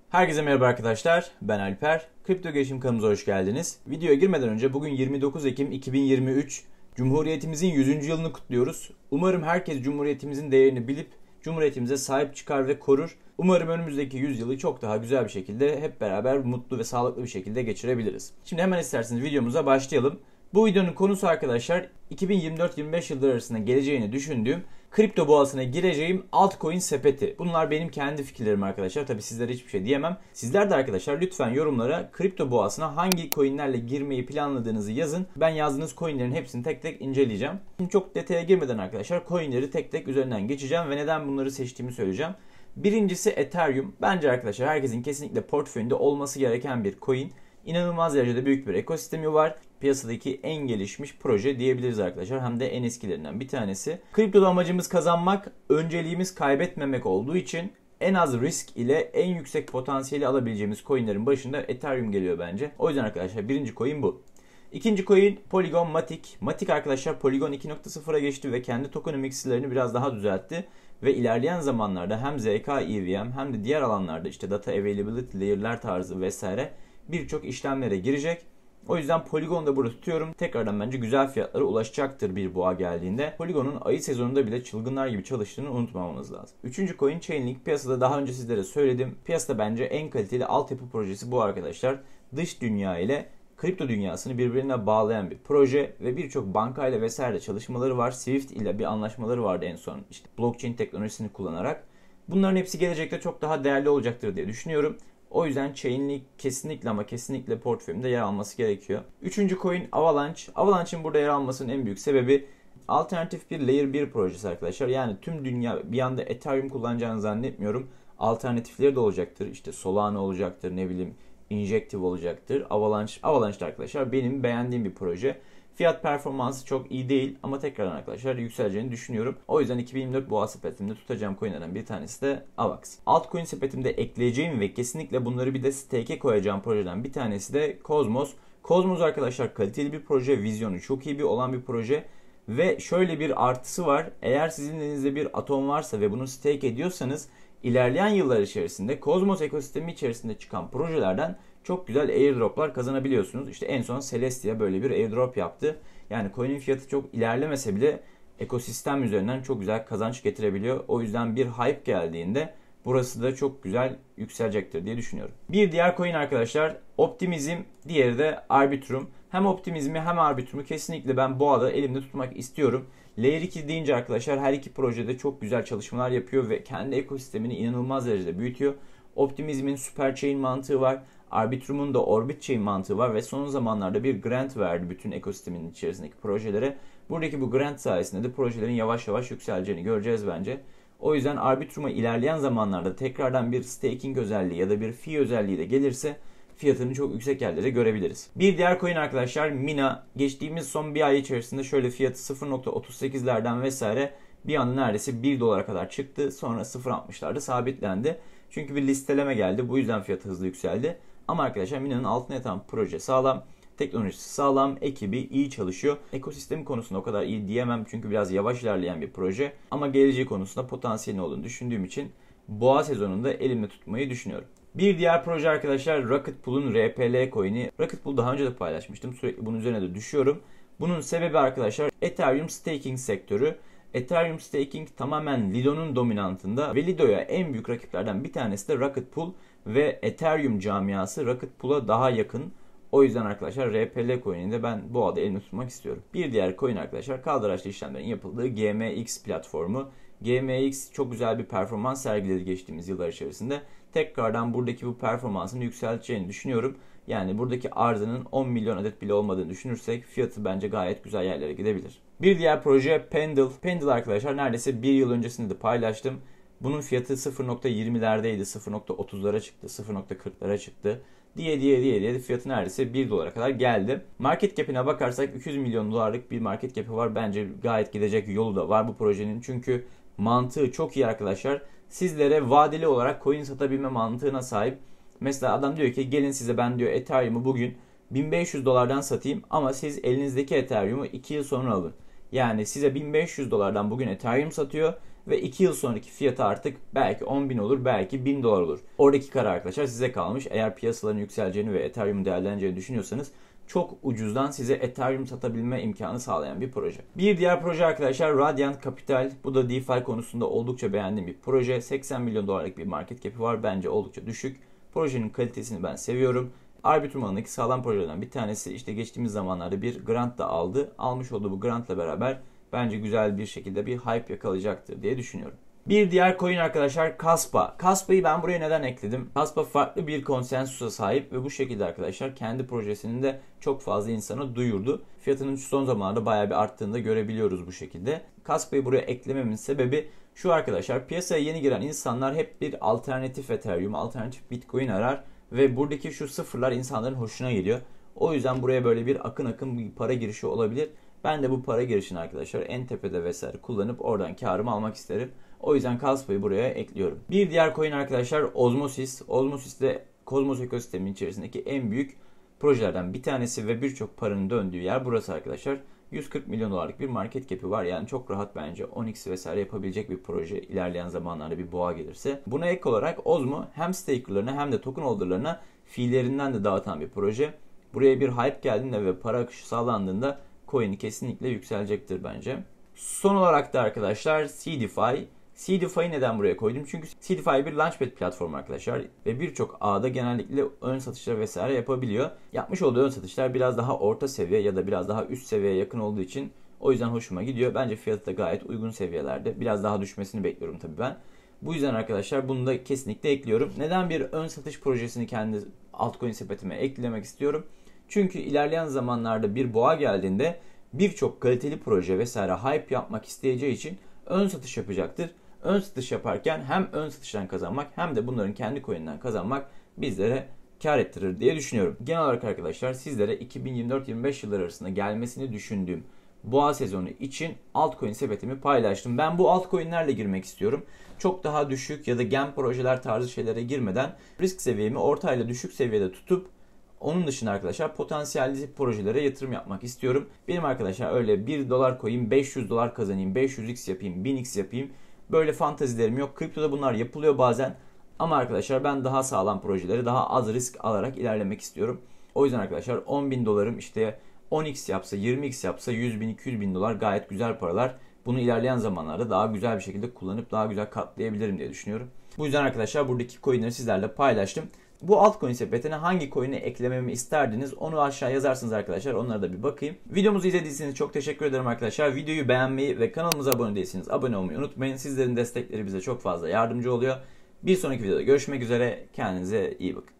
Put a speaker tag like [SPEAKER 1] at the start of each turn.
[SPEAKER 1] Herkese merhaba arkadaşlar, ben Alper. Kripto Gelişim kanalımıza hoş geldiniz. Videoya girmeden önce bugün 29 Ekim 2023, Cumhuriyetimizin 100. yılını kutluyoruz. Umarım herkes Cumhuriyetimizin değerini bilip Cumhuriyetimize sahip çıkar ve korur. Umarım önümüzdeki 100 yılı çok daha güzel bir şekilde hep beraber mutlu ve sağlıklı bir şekilde geçirebiliriz. Şimdi hemen isterseniz videomuza başlayalım. Bu videonun konusu arkadaşlar 2024-25 yılları arasında geleceğini düşündüğüm kripto boğasına gireceğim altcoin sepeti. Bunlar benim kendi fikirlerim arkadaşlar. Tabi sizlere hiçbir şey diyemem. Sizler de arkadaşlar lütfen yorumlara kripto boğasına hangi coinlerle girmeyi planladığınızı yazın. Ben yazdığınız coinlerin hepsini tek tek inceleyeceğim. Şimdi çok detaya girmeden arkadaşlar coinleri tek tek üzerinden geçeceğim ve neden bunları seçtiğimi söyleyeceğim. Birincisi Ethereum. Bence arkadaşlar herkesin kesinlikle portföyünde olması gereken bir coin. İnanılmaz derecede büyük bir ekosistemi var. Piyasadaki en gelişmiş proje diyebiliriz arkadaşlar. Hem de en eskilerinden bir tanesi. Kriptoda amacımız kazanmak, önceliğimiz kaybetmemek olduğu için en az risk ile en yüksek potansiyeli alabileceğimiz coinlerin başında Ethereum geliyor bence. O yüzden arkadaşlar birinci coin bu. İkinci coin Polygon Matic. Matic arkadaşlar Polygon 2.0'a geçti ve kendi tokenomics'lerini biraz daha düzeltti. Ve ilerleyen zamanlarda hem ZK EVM hem de diğer alanlarda işte data availability layer'lar tarzı vesaire birçok işlemlere girecek. O yüzden Polygon'u da burada tutuyorum. Tekrardan bence güzel fiyatlara ulaşacaktır bir boğa geldiğinde. Polygon'un ayı sezonunda bile çılgınlar gibi çalıştığını unutmamamız lazım. Üçüncü coin Chainlink. Piyasada daha önce sizlere söyledim. Piyasada bence en kaliteli altyapı projesi bu arkadaşlar. Dış dünya ile kripto dünyasını birbirine bağlayan bir proje ve birçok bankayla vesaire çalışmaları var. Swift ile bir anlaşmaları vardı en son. İşte blockchain teknolojisini kullanarak. Bunların hepsi gelecekte çok daha değerli olacaktır diye düşünüyorum. O yüzden Chainlink kesinlikle ama kesinlikle portföyümde yer alması gerekiyor. Üçüncü coin Avalanche. Avalanche'in burada yer almasının en büyük sebebi alternatif bir Layer 1 projesi arkadaşlar. Yani tüm dünya bir anda Ethereum kullanacağını zannetmiyorum. Alternatifleri de olacaktır. İşte Solana olacaktır, ne bileyim Injective olacaktır. Avalanche arkadaşlar benim beğendiğim bir proje. Fiyat performansı çok iyi değil ama tekrardan arkadaşlar yükseleceğini düşünüyorum. O yüzden 2024 boğa sepetimde tutacağım coinlerden bir tanesi de AVAX. Altcoin sepetimde ekleyeceğim ve kesinlikle bunları bir de stake'e koyacağım projeden bir tanesi de Cosmos. Cosmos arkadaşlar kaliteli bir proje, vizyonu çok iyi olan bir proje. Ve şöyle bir artısı var. Eğer sizin elinizde bir atom varsa ve bunu stake ediyorsanız ilerleyen yıllar içerisinde Cosmos ekosistemi içerisinde çıkan projelerden çok güzel airdroplar kazanabiliyorsunuz. İşte en son Celestia böyle bir airdrop yaptı. Yani coin'in fiyatı çok ilerlemese bile ekosistem üzerinden çok güzel kazanç getirebiliyor. O yüzden bir hype geldiğinde burası da çok güzel yükselecektir diye düşünüyorum. Bir diğer coin arkadaşlar Optimism, diğeri de Arbitrum. Hem Optimism'i hem Arbitrum'u kesinlikle ben boğada elimde tutmak istiyorum. Layer 2 deyince arkadaşlar her iki projede çok güzel çalışmalar yapıyor ve kendi ekosistemini inanılmaz derecede büyütüyor. Optimism'in Super Chain mantığı var. Arbitrum'un da Orbit Chain mantığı var ve son zamanlarda bir grant verdi bütün ekosistemin içerisindeki projelere. Buradaki bu grant sayesinde de projelerin yavaş yavaş yükseleceğini göreceğiz bence. O yüzden Arbitrum'a ilerleyen zamanlarda tekrardan bir staking özelliği ya da bir fee özelliği de gelirse fiyatını çok yüksek yerlere görebiliriz. Bir diğer coin arkadaşlar Mina. Geçtiğimiz son bir ay içerisinde şöyle fiyatı 0.38'lerden vesaire bir anda neredeyse 1 dolara kadar çıktı. Sonra 0.60'larda sabitlendi. Çünkü bir listeleme geldi. Bu yüzden fiyatı hızlı yükseldi. Ama arkadaşlar Mina'nın altına yatan proje sağlam. Teknolojisi sağlam, ekibi iyi çalışıyor. Ekosistemi konusunda o kadar iyi diyemem çünkü biraz yavaş ilerleyen bir proje. Ama geleceği konusunda potansiyelin olduğunu düşündüğüm için boğa sezonunda elimde tutmayı düşünüyorum. Bir diğer proje arkadaşlar Rocket Pool'un RPL coin'i. Rocket Pool daha önce de paylaşmıştım. Sürekli bunun üzerine de düşüyorum. Bunun sebebi arkadaşlar Ethereum staking sektörü. Ethereum staking tamamen Lido'nun dominantında ve Lido'ya en büyük rakiplerden bir tanesi de Rocket Pool ve Ethereum camiası Rocket Pool'a daha yakın. O yüzden arkadaşlar RPL coin'ini de ben bu adı elimde tutmak istiyorum. Bir diğer coin arkadaşlar kaldıraçlı işlemlerin yapıldığı GMX platformu. GMX çok güzel bir performans sergiledi geçtiğimiz yıllar içerisinde. Tekrardan buradaki bu performansını yükselteceğini düşünüyorum. Yani buradaki arzının 10 milyon adet bile olmadığını düşünürsek fiyatı bence gayet güzel yerlere gidebilir. Bir diğer proje Pendle. Pendle arkadaşlar neredeyse bir yıl öncesinde de paylaştım. Bunun fiyatı 0.20'lerdeydi, 0.30'lara çıktı, 0.40'lara çıktı. Diye fiyatı neredeyse 1 dolara kadar geldi. Market cap'ine bakarsak 200 milyon dolarlık bir market cap'i var. Bence gayet gidecek yolu da var bu projenin. Çünkü mantığı çok iyi arkadaşlar. Sizlere vadeli olarak coin satabilme mantığına sahip. Mesela adam diyor ki gelin size ben diyor Ethereum'u bugün 1500 dolardan satayım ama siz elinizdeki Ethereum'u 2 yıl sonra alın. Yani size 1500 dolardan bugün Ethereum satıyor ve 2 yıl sonraki fiyatı artık belki 10.000 olur, belki 1.000 dolar olur. Oradaki karar arkadaşlar size kalmış. Eğer piyasaların yükseleceğini ve Ethereum'un değerleneceğini düşünüyorsanız çok ucuzdan size Ethereum satabilme imkanı sağlayan bir proje. Bir diğer proje arkadaşlar Radiant Capital. Bu da DeFi konusunda oldukça beğendiğim bir proje. 80 milyon dolarlık bir market cap'i var. Bence oldukça düşük. Projenin kalitesini ben seviyorum. Arbitrum alanındaki sağlam projelerden bir tanesi. İşte geçtiğimiz zamanlarda bir grant da aldı. Almış olduğu bu grantla beraber bence güzel bir şekilde bir hype yakalayacaktır diye düşünüyorum. Bir diğer coin arkadaşlar Kaspa. Kaspa'yı ben buraya neden ekledim? Kaspa farklı bir konsensusa sahip ve bu şekilde arkadaşlar kendi projesini de çok fazla insana duyurdu. Fiyatının son zamanlarda bayağı bir arttığını da görebiliyoruz bu şekilde. Kaspa'yı buraya eklememin sebebi şu arkadaşlar. Piyasaya yeni giren insanlar hep bir alternatif Ethereum, alternatif Bitcoin arar ve buradaki şu sıfırlar insanların hoşuna gidiyor. O yüzden buraya böyle bir akın bir para girişi olabilir. Ben de bu para girişini arkadaşlar en tepede vesaire kullanıp oradan karımı almak isterim. O yüzden Kaspa'yı buraya ekliyorum. Bir diğer coin arkadaşlar Osmosis. Osmosis de Kozmos ekosisteminin içerisindeki en büyük projelerden bir tanesi ve birçok paranın döndüğü yer burası arkadaşlar. 140 milyon dolarlık bir market cap'i var. Yani çok rahat bence 10x vesaire yapabilecek bir proje ilerleyen zamanlarda bir boğa gelirse. Buna ek olarak Osmo hem stakerlarına hem de token holderlarına feel'lerinden de dağıtan bir proje. Buraya bir hype geldiğinde ve para akışı sağlandığında coin'i kesinlikle yükselecektir bence. Son olarak da arkadaşlar CDFI. CDFI'yi neden buraya koydum? Çünkü CDFI bir Launchpad platformu arkadaşlar ve birçok ağda genellikle ön satışlar vesaire yapabiliyor. Yapmış olduğu ön satışlar biraz daha orta seviye ya da biraz daha üst seviyeye yakın olduğu için o yüzden hoşuma gidiyor. Bence fiyatı da gayet uygun seviyelerde. Biraz daha düşmesini bekliyorum tabii ben. Bu yüzden arkadaşlar bunu da kesinlikle ekliyorum. Neden bir ön satış projesini kendi altcoin sepetime eklemek istiyorum? Çünkü ilerleyen zamanlarda bir boğa geldiğinde birçok kaliteli proje vesaire hype yapmak isteyeceği için ön satış yapacaktır. Ön satış yaparken hem ön satıştan kazanmak hem de bunların kendi coin'inden kazanmak bizlere kar ettirir diye düşünüyorum. Genel olarak arkadaşlar sizlere 2024-25 yılları arasında gelmesini düşündüğüm boğa sezonu için altcoin sepetimi paylaştım. Ben bu altcoin'lerle girmek istiyorum. Çok daha düşük ya da gem projeler tarzı şeylere girmeden risk seviyemi orta ile düşük seviyede tutup onun dışında arkadaşlar potansiyelli projelere yatırım yapmak istiyorum. Benim arkadaşlar öyle 1 dolar koyayım, 500 dolar kazanayım, 500x yapayım, 1000x yapayım. Böyle fantazilerim yok. Kriptoda bunlar yapılıyor bazen. Ama arkadaşlar ben daha sağlam projeleri daha az risk alarak ilerlemek istiyorum. O yüzden arkadaşlar 10.000 dolarım işte 10x yapsa, 20x yapsa 100 bin, 200 bin dolar gayet güzel paralar. Bunu ilerleyen zamanlarda daha güzel bir şekilde kullanıp daha güzel katlayabilirim diye düşünüyorum. Bu yüzden arkadaşlar buradaki coinleri sizlerle paylaştım. Bu altcoin sepetine hangi coin'i eklememi isterdiniz onu aşağı yazarsınız arkadaşlar. Onlara da bir bakayım. Videomuzu izlediyseniz çok teşekkür ederim arkadaşlar. Videoyu beğenmeyi ve kanalımıza abone değilseniz abone olmayı unutmayın. Sizlerin destekleri bize çok fazla yardımcı oluyor. Bir sonraki videoda görüşmek üzere. Kendinize iyi bakın.